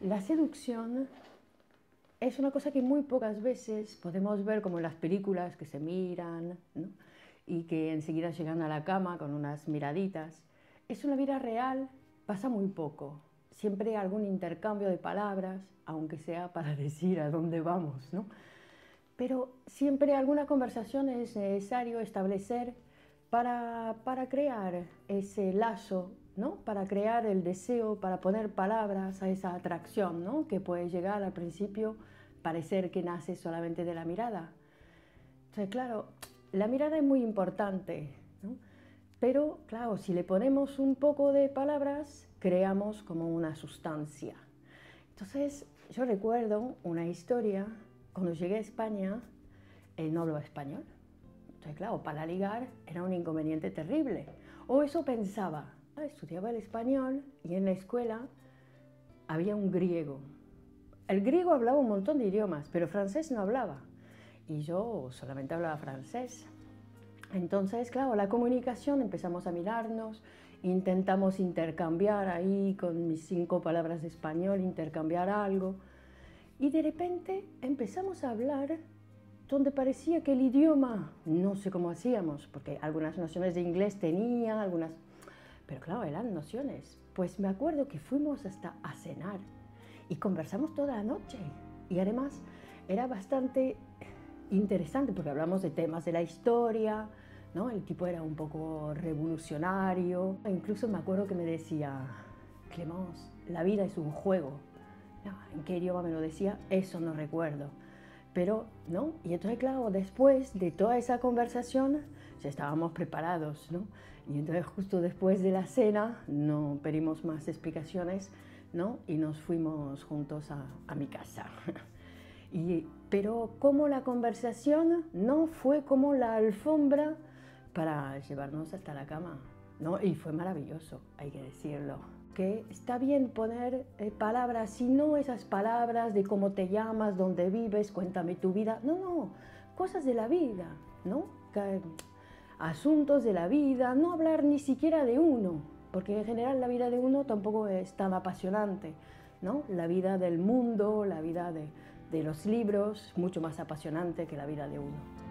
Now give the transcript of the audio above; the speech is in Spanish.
La seducción es una cosa que muy pocas veces podemos ver como en las películas que se miran, ¿no? Y que enseguida llegan a la cama con unas miraditas. Es una vida real, pasa muy poco. Siempre hay algún intercambio de palabras, aunque sea para decir a dónde vamos, ¿no? Pero siempre alguna conversación es necesario establecer para crear ese lazo, ¿no? Para crear el deseo, para poner palabras a esa atracción, ¿no? Que puede llegar al principio parecer que nace solamente de la mirada. Entonces, claro, la mirada es muy importante, ¿no? Pero, claro, si le ponemos un poco de palabras, creamos como una sustancia. Entonces, yo recuerdo una historia, cuando llegué a España, no hablaba español. Entonces, claro, para ligar era un inconveniente terrible. O eso pensaba. Estudiaba el español y en la escuela había un griego. El griego hablaba un montón de idiomas, pero francés no hablaba. Y yo solamente hablaba francés. Entonces, claro, la comunicación, empezamos a mirarnos, intentamos intercambiar ahí con mis 5 palabras de español, intercambiar algo. Y de repente empezamos a hablar donde parecía que el idioma, no sé cómo hacíamos, porque algunas nociones de inglés tenía, algunas... Pero claro, eran nociones. Pues me acuerdo que fuimos hasta a cenar y conversamos toda la noche. Y además era bastante interesante porque hablamos de temas de la historia, ¿no? El tipo era un poco revolucionario. Incluso me acuerdo que me decía, Clemence, la vida es un juego. ¿En qué idioma me lo decía? Eso no recuerdo. Pero, ¿no? Y entonces, claro, después de toda esa conversación, ya estábamos preparados, ¿no? Y entonces, justo después de la cena, no pedimos más explicaciones, ¿no? Y nos fuimos juntos a mi casa. Pero como la conversación no fue como la alfombra para llevarnos hasta la cama, ¿no? Y fue maravilloso, hay que decirlo. Que está bien poner palabras, si no esas palabras de cómo te llamas, dónde vives, cuéntame tu vida, no, cosas de la vida, ¿no? Asuntos de la vida, no hablar ni siquiera de uno, porque en general la vida de uno tampoco es tan apasionante, ¿no? La vida del mundo, la vida de los libros, mucho más apasionante que la vida de uno.